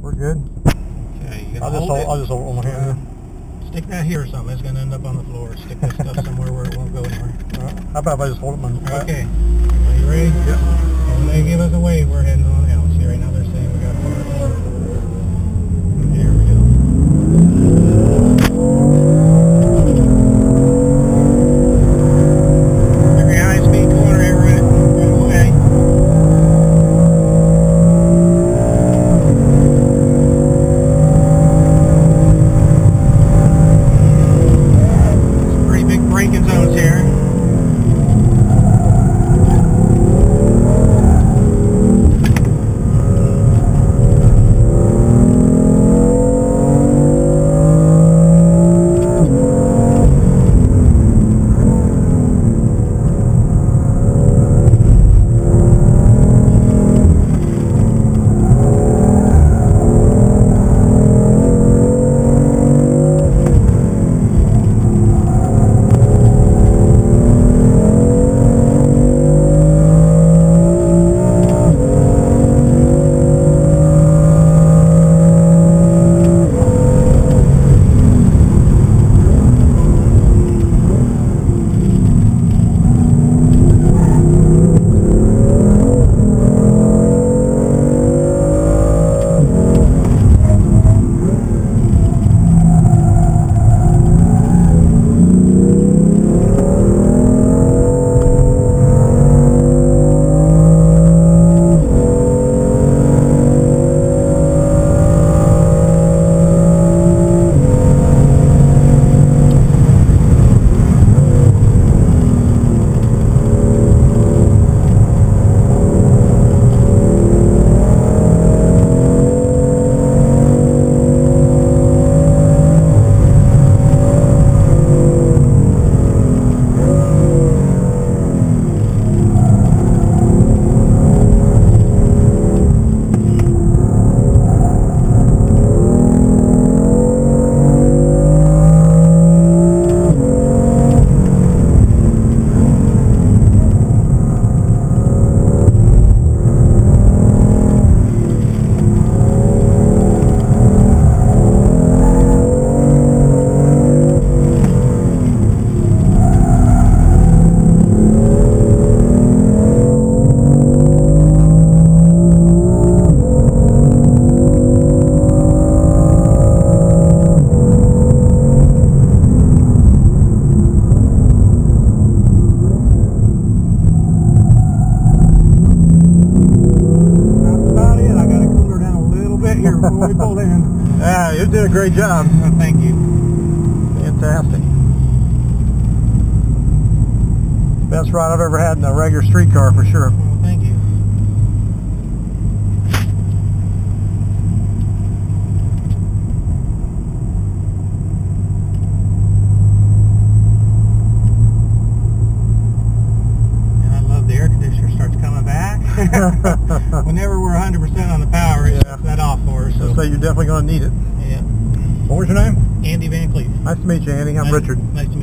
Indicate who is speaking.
Speaker 1: We're good.
Speaker 2: Okay, you
Speaker 1: I'll just hold it on my hand.
Speaker 2: Stick that here or something. It's going to end up on the floor. Stick this stuff somewhere where it won't go anywhere.
Speaker 1: How about if I just hold it on my lap?
Speaker 2: Okay. Are you ready?
Speaker 1: Yep.
Speaker 2: And when they give us a wave, we're heading on out. See, right now they're saying we got parts. Here we go. Every high-speed corner ever right away. Some pretty big braking zones here.
Speaker 1: Before we pulled in. Yeah, you did a great job.
Speaker 2: Oh, thank you.
Speaker 1: Fantastic. Best ride I've ever had in a regular street car for sure.
Speaker 2: Well, thank you. And I love the air conditioner starts coming back. Whenever we're 100% on the power, it shuts that off for us.
Speaker 1: So you're definitely going to need it.
Speaker 2: Yeah.
Speaker 1: What was your name?
Speaker 2: Andy VanCleef.
Speaker 1: Nice to meet you, Andy. I'm Richard.
Speaker 2: Nice to